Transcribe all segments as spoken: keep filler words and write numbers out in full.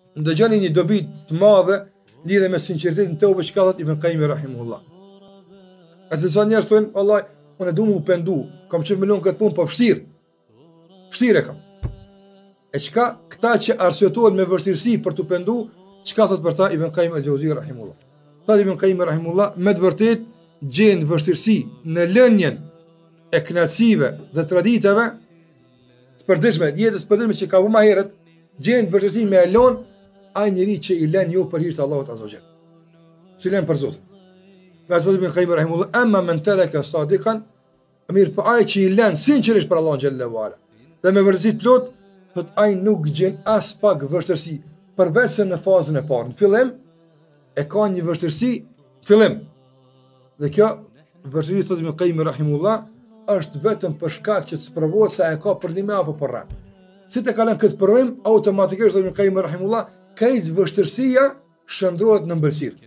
ndëgjoni një dobi të madhe lidhe me sinqeritetin të ube që ka thot Ibn Qayyim rahimahullah. As disa njerëz thonë, vallahi, unë du mu pendu, kam qenë milion këtë punë, po vështirë. Vështirë e kam. E çka këta që arsyetojnë me vështirësi për të pendu, çka thot për ta Ibn Qayyim al-Jauzi rahimahullah. Thot Ibn Qayyim rahimahullah, me të vërtet gjen vështirësi në lënjen e kënaqësive dhe traditave të përditshme, jetës së përditshme që ka vënë më herët, gjen vështirësi me e lën ai njeri që i lën jo për hir të Allahut azza wa jall. Si lën për Zotin. Nga thot Ibn Qayyim rahimahullah, amma man taraka sadiqan, mirë po ai që i lën sinqerisht për Allahun xhallahu ala. Dhe me vërtetësi plot, thot ai nuk gjen as pak vështirësi, përveç se në fazën e parë. Në fillim e ka një vështirësi në fillim. Dhe kjo vështirësi thot Ibn Qayyim rahimahullah është vetëm për shkak që të sprovohet se e ka për një apo për rreth. Si të kalon këtë provim, automatikisht thot Ibn Qayyim rahimahullah, këtë vështirësia shndrohet në ëmbëlsirë.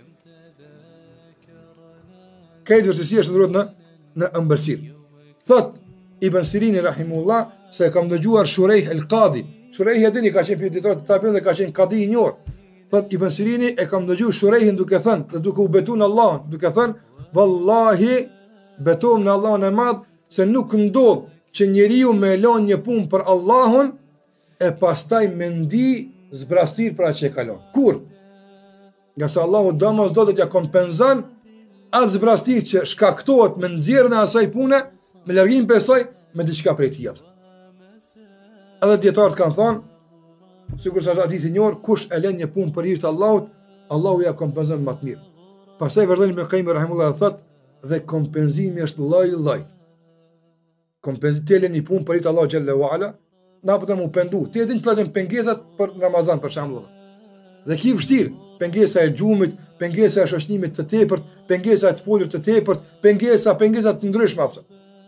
Këtë vështirësia shndrohet në në ëmbëlsirë. Thot Ibn Sirini rahimahullah se kam dëgjuar Shurejh el-Qadi. Shurejh e dini ka qenë pjeditor të tabiin dhe ka qenë kadi i njohur. Thot Ibn Sirini e kam dëgjuar Shurejhin duke thënë, dhe duke u betuar në Allahun, duke thënë, vallahi betohem në Allahun e Madh se nuk ndodh që njeriu me lën një punë për Allahun e pastaj me ndi zbrastir për atë që e kalon. Kur? Nga se Allahu domosdoshmë do t'ja kompenzon as zbrastir që shkaktohet me nxjerrjen e asaj pune, me largimin për asaj, me diçka prej tij. Edhe dietarët kanë thonë, sikur sa hadithi i njohur, kush e lën një punë për hir të Allahut, Allahu ja kompenzon më të mirë. Pastaj vazhdon Ibn Qayyim rahimahullah thotë, dhe kompenzimi është lloj-lloj. Kompenzimi të lën një punë për hir të Allahut xhallahu ala, na po të mu pendu. Ti e din çfarë janë pengesat për Ramazan për shembull. Dhe ki vështirë, pengesa e xhumit, pengesa e shoqërimit të tepërt, pengesa e të folur të tepërt, pengesa, pengesa të ndryshme apo.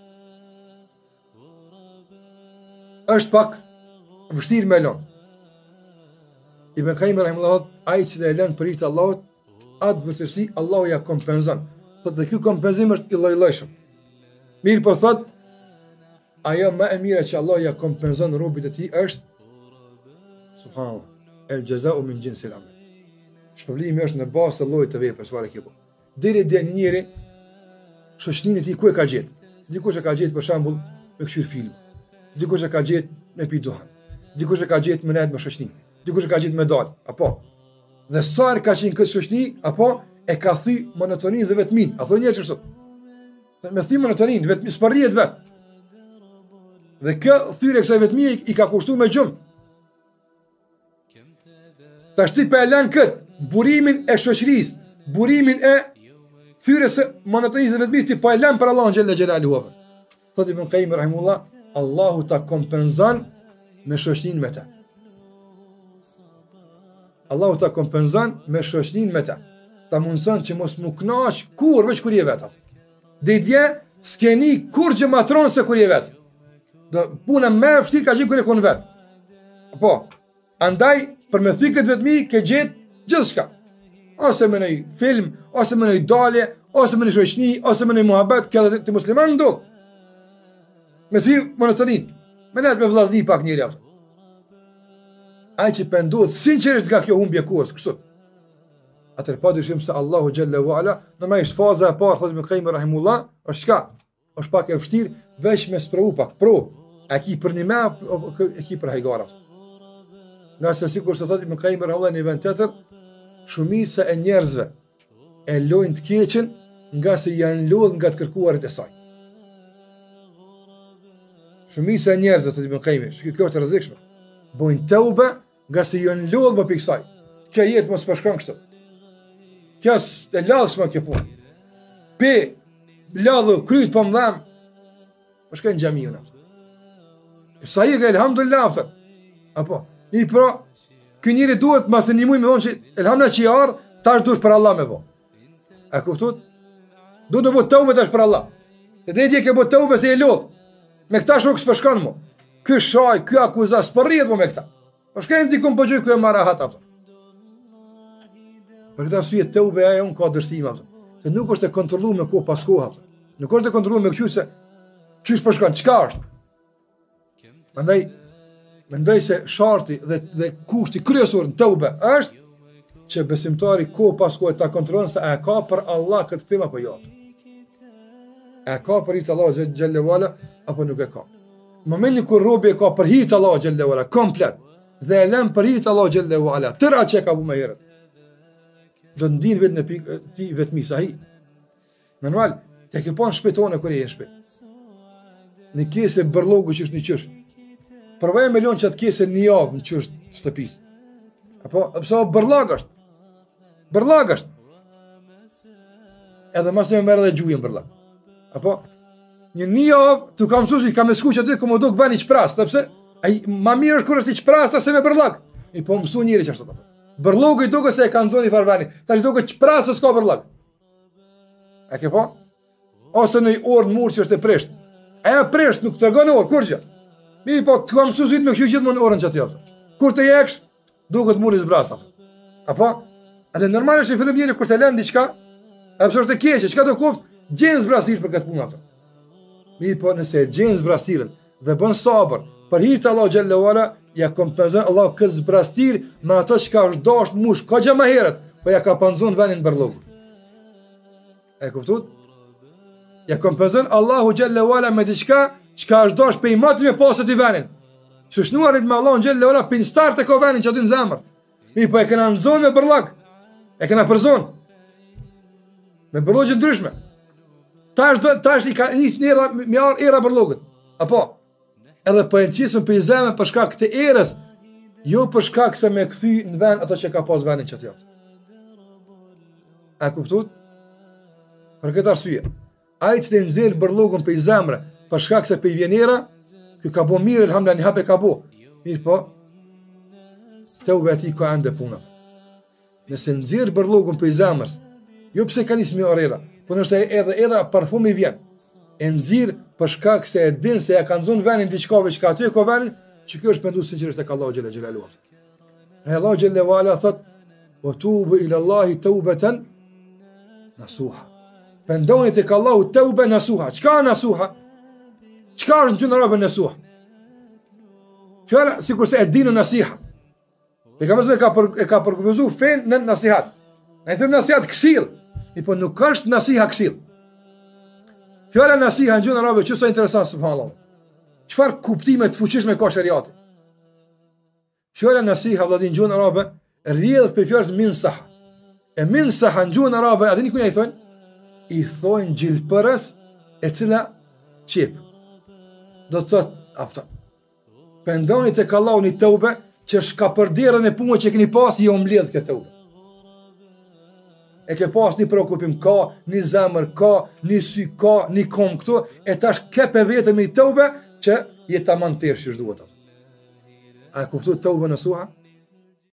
Është pak vështirë me lën. Ibn Qayyim rahimahullah, ai që e lën për hir të Allahut, atë vërtetësi Allahu ja kompenzon. Thotë dhe ky kompenzim është i lloj-llojshëm. Mirë po thotë, ajo më e mira që Allah ja kompenzon robit e tij është subhanallah, el jazau min jinsil amal. Shpërblimi është në bazë të llojit të veprës çfarë ke bërë. Deri dhe një njeri shoqërinë e tij ku e ka gjetë. Dikush e ka gjetë për shembull me këshir film. Dikush e ka gjetë me pi duhan. Dikush e ka gjetë me net me shoqërinë. Dikush e ka gjetë me dal, apo. Dhe sa herë ka qenë këtë shoqëri, apo e ka thy monotoninë dhe vetmin. A thonë njerëz kështu. Me thy monotoninë, vetëm sparrihet vet. Dhe kjo thyrje kësaj vetmie i ka kushtuar me gjumë. Tash ti pa e lën kët, burimin e shoqërisë, burimin e thyrjes së monotonisë dhe vetmisë ti pa e lën për Allahun xhella xhelaluhu. Thotë Ibn Qayyim rahimahullah, Allahu ta kompenzon me shoqërinë me të. Allahu ta kompenzon me shoqërinë me të. Ta mundson që mos më kënaq kur veç kur je vet atë. Dhe dje s'keni kur që matron se kur je vet. Do puna më e vështirë ka qenë kur e kon vet. Po, andaj për me thy këtë vetmi ke gjetë gjithçka. Ose me një film, ose me një dalje, ose me një shoqëni, ose me një muhabet, kjo të musliman ndodh. Me thy monotonin. Me net me vllazni pak njëri aftë. Ai që pendohet sinqerisht nga kjo humbje kohës, kështu. Atëherë pa dyshim se Allahu xhallahu ala, normalisht faza e parë thotë Ibn Qayyim rahimahullah, është çka? Është pak e vështirë, veç me sprovu pak, pro. A ki për një me, apo e ki për hajgarat. Nga se sikur se thotë Ibn Qayyim rahimahullah në vend tjetër, shumica e njerëzve e lojnë të keqen nga se janë lodh nga të kërkuarit e saj. Shumica e njerëzve, thotë Ibn Qayyim, kjo është e rrezikshme. Bojnë teube nga se janë lodh më pikë saj. Kjo jetë mos po shkon kështu. Kjo është e lodhshme kjo punë. Pe lodhu kryt po mdham. Po shkojnë në xhami unë. Sa i ka elhamdulillah aftë. Apo, i pro, ky njeri duhet mas një muj me thonë që elhamdulillah që i ardh, tash duhet për Allah me bo. A kuptot? Duhet me bo teube tash për Allah. E dhe dje ke bo teube se e lodh. Me këta shok s'po shkon mo. Ky shaj, ky akuza s'përrihet mo me këta. Po shkojnë dikun po gjoj ky e marr rahat aftë. Për këtë arsye teube ajo ka dështim aftë. Se nuk është e kontrolluar me kohë pas kohë aftë. Nuk është e kontrolluar me kyçse çish po shkon, çka është? Prandaj Mendoj se sharti dhe, dhe kushti kryesor në teube është që besimtari ko pas kohë ta kontrollon se a e ka për Allah këtë kthim apo jo. A e ka për hir të Allahut xhallahu ala apo nuk e ka. Në momentin kur robi e ka për hir të Allahut xhallahu ala komplet dhe e lën për hir të Allahut xhallahu ala tëra që ka bu më herët, do të ndin vetëm në pikë ti vetëm sahi. Normal, te ke pa në shpejtone kur je në shtëpi. Në kese bërlogu që është një qysh. Përvaj me lonë që atë kese një javë në qysh shtëpis. Apo, pësa bërlag është. Bërlag është. Edhe mas në me merë dhe gjujën bërlag. Apo, një një javë, të kam susi, kam e sku që aty, këmë do këven i qpras, dhe pse, ai, ma mirë është kur është i qpras, ta se me bërlag. I po mësu njëri që është të. Bërlogu i duke se e kanë zoni farveni, ta që duke qpras se s'ka bërlag. E ke po? Ose në i orë në murë që është e prisht. E prisht nuk të regon orë, kur që? Mi po të kam susit me këshu gjithë më në orën që të jopë. Kur të jeksh, duke të murë i zbrasta. Apo? Edhe normal është i fillim njëri kur të lënë diqka, e përso është e keqe, qka do kuft, gjenë zbrastirë për këtë punë. Mi po nëse gjenë zbrastirën dhe bën sabër, për hirë të Allah xhallahu ala, ja kompenzon Allah këtë zbrastirë me ato qka është dasht mush, ka gjë më herët, po ja ka panzon venin bërlogu. E kuptut? Ja kompenzon Allahu xhallahu ala me diçka çka është dash pe i mati me pasët i venin. Shëshnuarit me Allahun xhallahu ala pin start e ka venin që aty në zemër. Mi po e kena në zonë me bërllag. E kena për zonë. Me bërlogje ndryshme. Tash do tash i ka nis në era me ar era bërllogët. Apo edhe po e nçisëm pe i zemër për shkak të erës, jo për shkak se me kthy në vend ato që ka pas venin që aty. A kuptuat? Për këtë arsye, ai që të nxjerr bërllogun pe i zemrë për shkak se pe i vjen era, ky ka bo mirë elhamdulillah, një hap e ka bo. Mirë po, teuba e tij ka ende puna. Nëse nxjerr bërllogun pe i zemrës, jo pse ka nisë me orera, por nëse edhe edhe parfumi vjen, e nxjerr për shkak se e din se ja ka nxon venin diçkave që aty ka venin, që kjo është pendues sinqerisht tek Allahu xhela xhelalu. Ne Allahu xhela wala thot: "Wa tubu ila Allahi tawbatan nasuha." Pendoni tek Allahu tauba nasuha. Çka nasuha? Çka është në gjuhën arabe nasuha? Fjala sikur se e dinë nasiha. Pejgamberi ka për, e ka përkufizuar fen në nasihat. Ai thon nasihat këshill. I po nuk është nasiha këshill. Fjala nasiha në gjuhën arabe që sa interesant subhanallahu. Çfarë kuptime të fuqishme ka shariati? Fjala nasiha vëllazë në gjuhën arabe rrjedh për fjalës min sah. E min sah në gjuhën arabe, a dini ku i thonë? I thonë gjilpërës e cila qip. Do të thotë, afta, pendoni tek Allahu një teube që shka përderën e punë që keni pas, jo mbledh këtë teube. E ke pas një preokupim, ka, një zemër, ka, një sy, ka, një kom këtu, e tash kepe vetëm një teube që jetë ta mantirë që shduhet. A e kuptu teube në suha?